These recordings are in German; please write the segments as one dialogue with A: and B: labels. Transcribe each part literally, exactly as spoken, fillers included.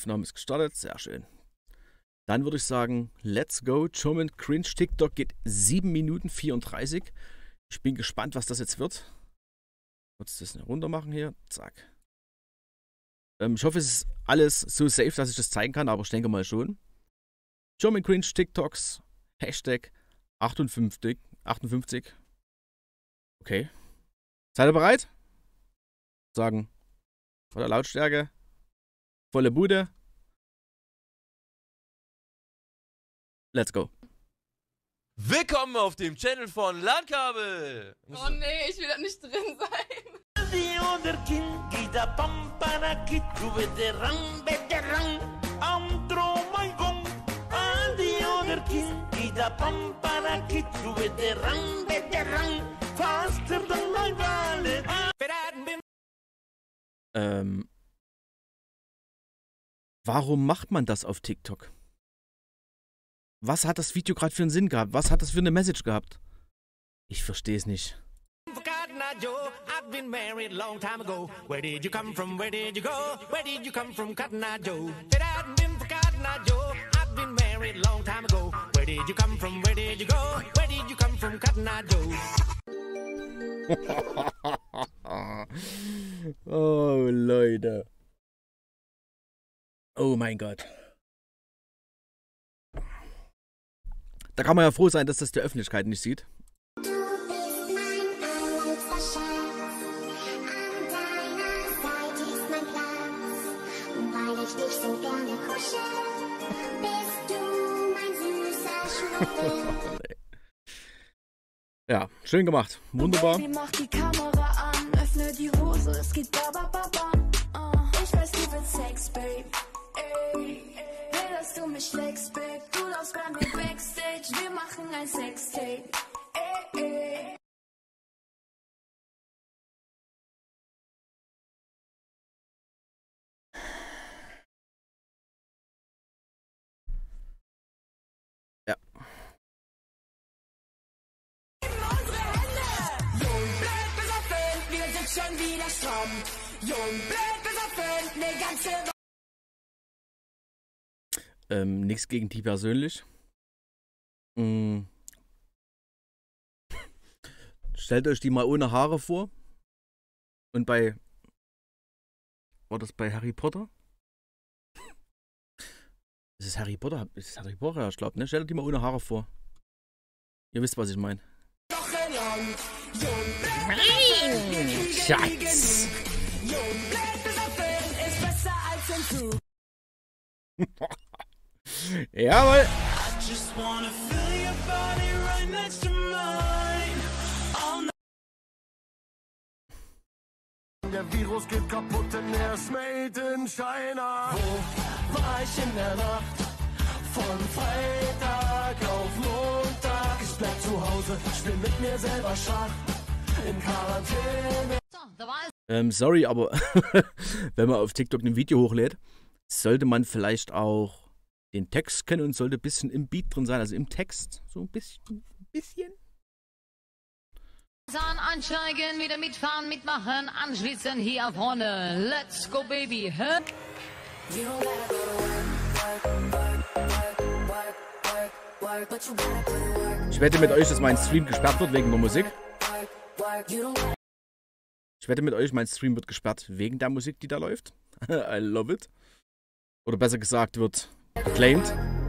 A: Aufnahme ist gestartet, sehr schön. Dann würde ich sagen, let's go. German Cringe TikTok geht sieben Minuten vierunddreißig. Ich bin gespannt, was das jetzt wird. Kurz das runter machen hier. Zack. Ähm, ich hoffe, es ist alles so safe, dass ich das zeigen kann, aber ich denke mal schon. German Cringe TikToks. Hashtag achtundfünfzig. achtundfünfzig. Okay. Seid ihr bereit? Sagen. Voller Lautstärke. Volle Bude. Let's go.
B: Willkommen auf dem Channel von Landkabel.
C: Oh nee, ich will da nicht drin sein.
A: Ähm. Warum macht man das auf TikTok? Was hat das Video gerade für einen Sinn gehabt? Was hat das für eine Message gehabt? Ich verstehe es nicht. Oh, Leute. Oh mein Gott. Da kann man ja froh sein, dass das die Öffentlichkeit nicht sieht. Ja, schön gemacht. Wunderbar.
D: Mach die Kamera an, öffne die Hose, es geht ba ba ba ba. Uh, ich weiß, du willst Sex, Babe. Ey, will, dass du mich leckst, Babe. Du laufst bei mir Backstage, wir machen ein Sextape. Ey, ey.
A: Ja.
D: Schon wieder stramm. Jung, blöd, besoffen, ne ganze Woche.
A: Ähm, nichts gegen die persönlich. Mm. Stellt euch die mal ohne Haare vor. Und bei... War das bei Harry Potter? Ist es Harry Potter? Ist es Harry Potter? Ja, ich glaube, ne? Stellt euch die mal ohne Haare vor. Ihr wisst, was ich meine. Schatz! Jawohl!
E: Der Virus geht kaputt, denn er ist made in China. Wo war ich in der Nacht? Von Freitag auf Montag. Ich bleib zu Hause, spiel mit mir selber Schach. In Quarantäne.
A: Ähm, sorry, aber wenn man auf TikTok ein Video hochlädt, sollte man vielleicht auch den Text kennen und sollte ein bisschen im Beat drin sein, also im Text. So ein bisschen. Ein bisschen.
F: Ansteigen, wieder mitfahren, mitmachen, anschließen hier vorne. Let's go, baby. Hä?
A: Ich wette mit euch, dass mein Stream gesperrt wird wegen der Musik. Ich wette mit euch, mein Stream wird gesperrt wegen der Musik, die da läuft. I love it. Oder besser gesagt, wird claimed.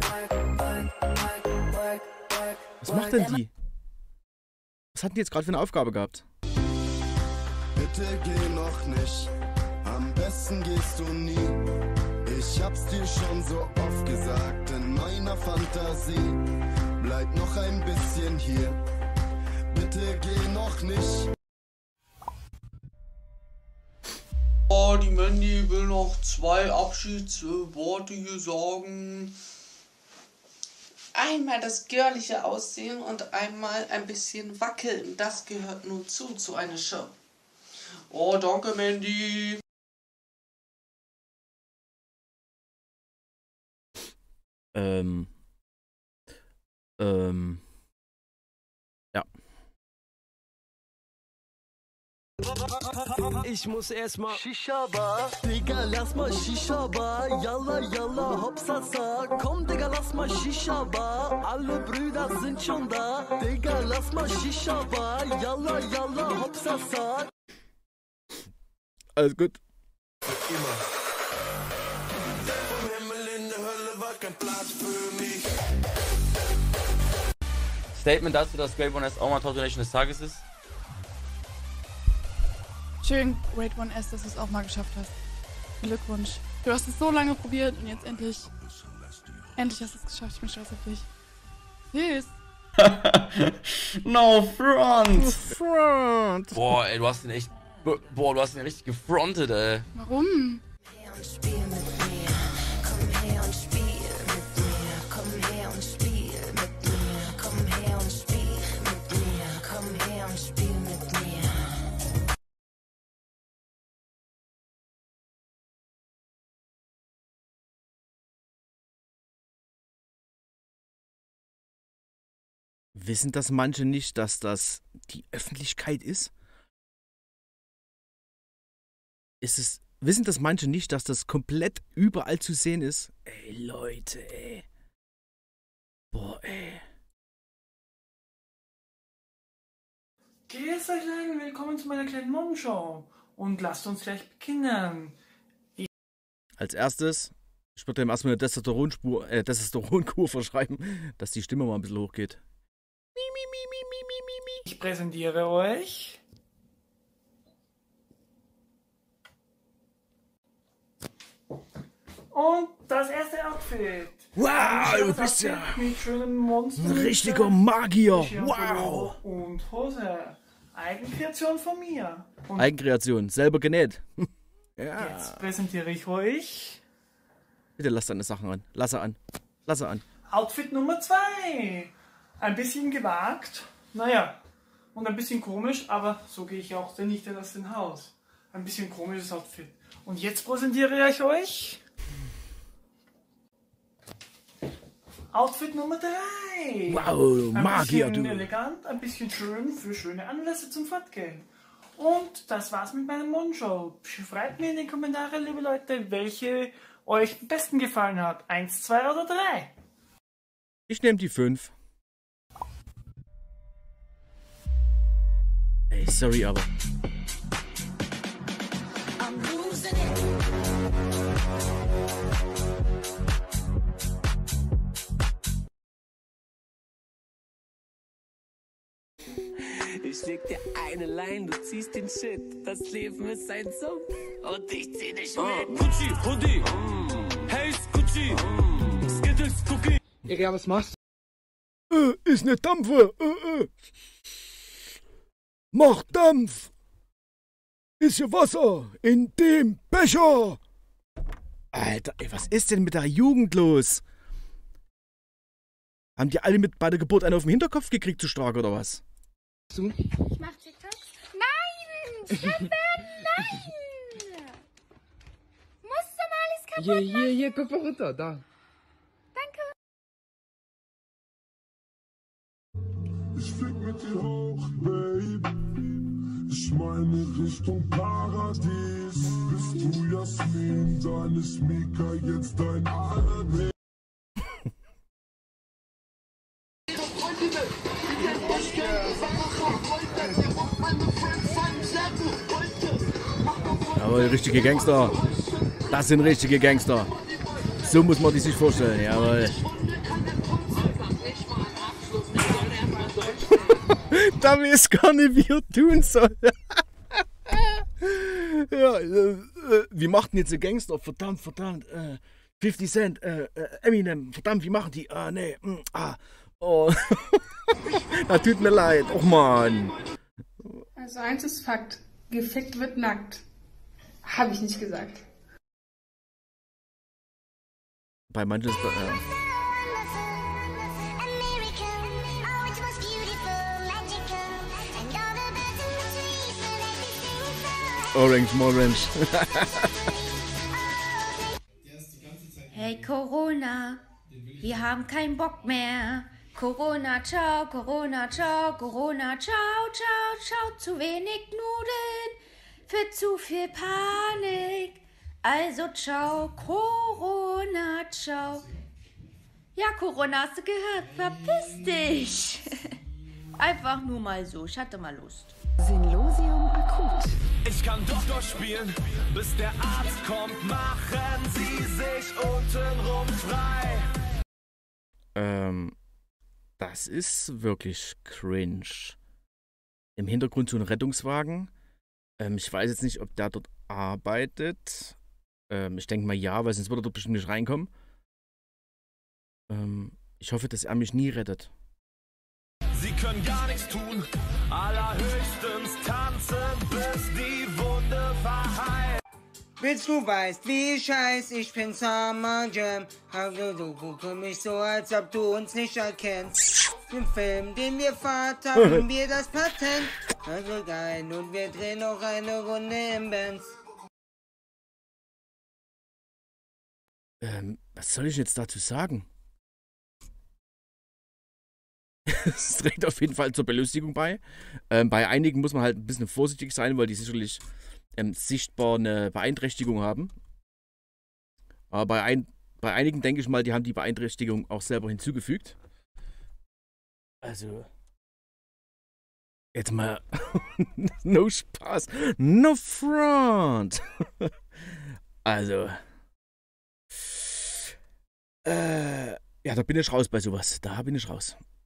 A: Was macht denn die? Was hat die jetzt gerade für eine Aufgabe gehabt?
E: Bitte geh noch nicht, am besten gehst du nie. Ich hab's dir schon so oft gesagt, in meiner Fantasie. Bleib noch ein bisschen hier, bitte geh noch nicht.
G: Oh, die Mandy will noch zwei Abschiedsworte hier sagen.
C: Einmal das girlige Aussehen und einmal ein bisschen wackeln. Das gehört nun zu, zu einer Show.
G: Oh, danke, Mandy.
A: Ähm. Ähm. Ja.
H: Ich muss erstmal Shisha-Bar. Digga, lass mal Shisha-Bar. Yalla, yalla, hopsasa. Komm, Digga, lass mal Shisha-Bar. Alle Brüder sind schon da. Digga, lass mal Shisha-Bar. Yalla, yalla, hopsasa.
A: Alles gut.
E: Immer. Vom Himmel in der Hölle war kein Platz für mich.
B: Statement dazu, dass Great One S auch mal Top Donation des Tages ist.
I: Schön, Great One S, dass du es auch mal geschafft hast. Glückwunsch. Du hast es so lange probiert und jetzt endlich. Endlich hast du es geschafft. Ich bin stolz auf dich. Tschüss.
B: No front!
A: Front!
B: Boah, ey, du hast den echt. Boah, du hast den richtig gefrontet, ey.
I: Warum?
A: Wissen das manche nicht, dass das die Öffentlichkeit ist? Ist es, wissen das manche nicht, dass das komplett überall zu sehen ist? Ey, Leute, ey. Boah, ey.
J: Grüß euch lang, willkommen zu meiner kleinen Mom-Show. Und lasst uns gleich beginnen.
A: Als erstes, ich würde dem erstmal eine Testosteronspur, äh, Testosteronkur verschreiben, dass die Stimme mal ein bisschen hochgeht.
J: Ich präsentiere euch und das erste Outfit.
A: Wow, du bist
J: Outfit
A: ja
J: mit schönen Monster,
A: ein richtiger Magier.
J: Schirmpullover
A: Wow.
J: Und Hose. Eigenkreation von mir. Und
A: Eigenkreation, selber genäht. Ja.
J: jetzt präsentiere ich euch
A: Bitte lass deine Sachen an. Lass er an. Lass er an.
J: Outfit Nummer zwei. Ein bisschen gewagt, naja, und ein bisschen komisch, aber so gehe ich auch nicht aus dem Haus. Ein bisschen komisches Outfit. Und jetzt präsentiere ich euch Outfit Nummer drei.
A: Wow,
J: ein
A: Magier,
J: bisschen
A: du.
J: elegant, ein bisschen schön für schöne Anlässe zum Fortgehen. Und das war's mit meiner Mondshow. Schreibt mir in die Kommentare, liebe Leute, welche euch am besten gefallen hat. Eins, zwei oder drei.
A: Ich nehme die fünf. Ey, sorry, aber.
H: Ich leg dir eine Line, du ziehst den Shit. Das Leben ist ein Sumpf und ich zieh dich mit.
K: Gucci, Hoodie, hey, Gucci, Skittles, Cookie.
L: Ja, was machst
A: du? Äh, ist ne Dampfe. Äh, äh. Mach Dampf. Ist hier Wasser in dem Becher. Alter, ey, was ist denn mit der Jugend los? Haben die alle mit bei der Geburt einen auf den Hinterkopf gekriegt, zu stark, oder was?
L: du?
D: Ich mach TikToks. Nein! Steffen, nein! Musst du mal alles kaputt
L: Hier,
D: machen?
L: hier, hier, guck mal runter, da.
D: Danke.
E: Ich fick mit dir hoch, Babe. Ich meine Richtung Paradies. Bist du Jasmin, dann ist Mika jetzt dein Alibi.
A: Jawohl, richtige Gangster. Das sind richtige Gangster. So muss man die sich vorstellen, jawohl. Da weiß gar nicht, wie er tun soll. Ja, äh, wie macht denn jetzt ein Gangster? Verdammt, verdammt. Äh, fifty Cent, äh, äh, Eminem, verdammt, wie machen die? Ah, nee, mm, ah, oh. Das tut mir leid, och man.
M: Also eins ist Fakt, gefickt wird nackt. Habe ich nicht gesagt.
A: Bei manchen ist äh, Orange, Morange.
F: Hey Corona, wir haben keinen Bock mehr. Corona, ciao, Corona, ciao, Corona, ciao, ciao, ciao. Zu wenig Nudeln,
N: für zu viel Panik. Also ciao, Corona, ciao. Ja, Corona, hast du gehört? Verpiss dich. Einfach nur mal so, ich hatte mal Lust.
O: Synlosium akut.
K: Ich kann Doktor spielen, bis der Arzt kommt. Machen Sie sich untenrum frei.
A: Ähm, das ist wirklich cringe. Im Hintergrund so ein Rettungswagen. Ähm, ich weiß jetzt nicht, ob der dort arbeitet. Ähm, ich denke mal ja, weil sonst würde er dort bestimmt nicht reinkommen. Ähm, ich hoffe, dass er mich nie rettet.
K: Sie können gar nichts tun, allerhöchstens tanzen, bis die Wunde verheilt.
P: Willst du weißt, wie ich heiß, ich bin Summer Jam. Du guckst mich so, als ob du uns nicht erkennst. Im Film, den wir fahrt, haben wir das Patent. Also geil, und wir drehen noch eine Runde im Benz.
A: Ähm, was soll ich jetzt dazu sagen? Es trägt auf jeden Fall zur Belustigung bei. Ähm, bei einigen muss man halt ein bisschen vorsichtig sein, weil die sicherlich ähm, sichtbar eine Beeinträchtigung haben. Aber bei, ein, bei einigen denke ich mal, die haben die Beeinträchtigung auch selber hinzugefügt. Also, jetzt mal, no Spaß, no front. Also, äh, ja, da bin ich raus bei sowas. Da bin ich raus.